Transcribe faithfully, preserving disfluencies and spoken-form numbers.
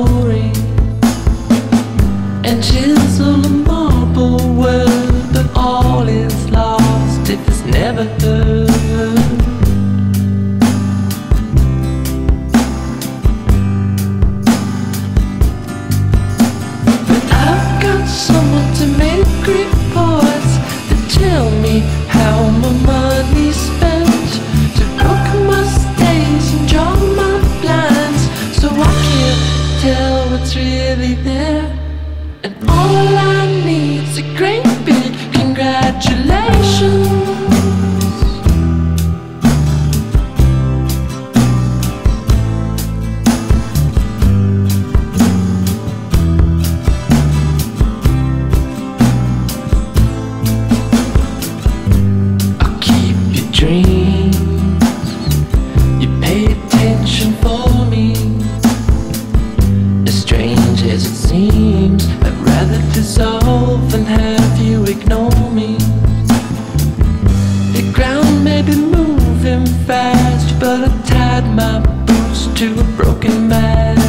story and chisel a marble word, but all is lost if it's never heard. But I've got someone to make reports that tell me how my money's spent, to book my stays and draw my blinds, so I can't tell what's really there. And all I need's a great big congratulations. I'll keep your dreams, you pay attention for me. As strange as it seems, I'd rather dissolve than have you ignore me. The ground may be moving fast, but I tied my boots to a broken mast.